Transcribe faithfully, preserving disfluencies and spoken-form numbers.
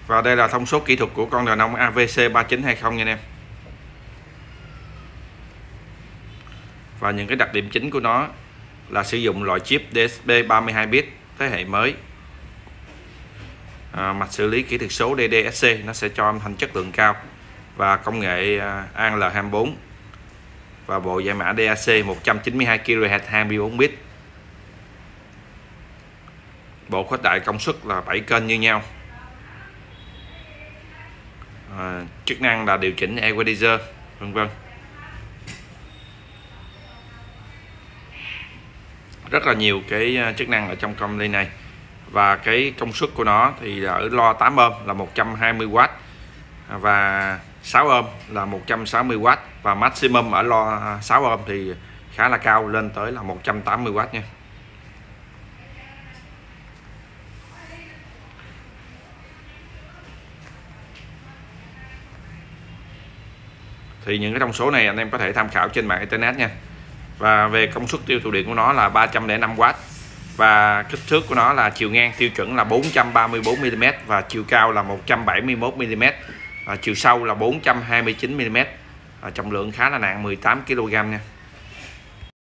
Và đây là thông số kỹ thuật của con đàn ông A V C ba chín hai không nha anh em. Và những cái đặc điểm chính của nó là sử dụng loại chip D S P ba mươi hai bit thế hệ mới. À, mạch xử lý kỹ thuật số D D S C nó sẽ cho âm thanh chất lượng cao, và công nghệ A L hai mươi bốn, và bộ giải mã D A C một trăm chín mươi hai ki lô héc hai mươi bốn bit. Bộ khuếch đại công suất là bảy kênh như nhau. À, chức năng là điều chỉnh equalizer vân vân. Rất là nhiều cái chức năng ở trong con ly này. Và cái công suất của nó thì ở lo tám ôm là một trăm hai mươi oát, và sáu ôm là một trăm sáu mươi oát, và maximum ở lo sáu ôm thì khá là cao, lên tới là một trăm tám mươi oát nha. Thì những cái thông số này anh em có thể tham khảo trên mạng internet nha. Và về công suất tiêu thụ điện của nó là ba trăm lẻ năm oát, và kích thước của nó là chiều ngang tiêu chuẩn là bốn trăm ba mươi tư mi li mét, và chiều cao là một trăm bảy mươi mốt mi li mét, và chiều sâu là bốn trăm hai mươi chín mi li mét, và trọng lượng khá là nặng mười tám ki lô gam nha.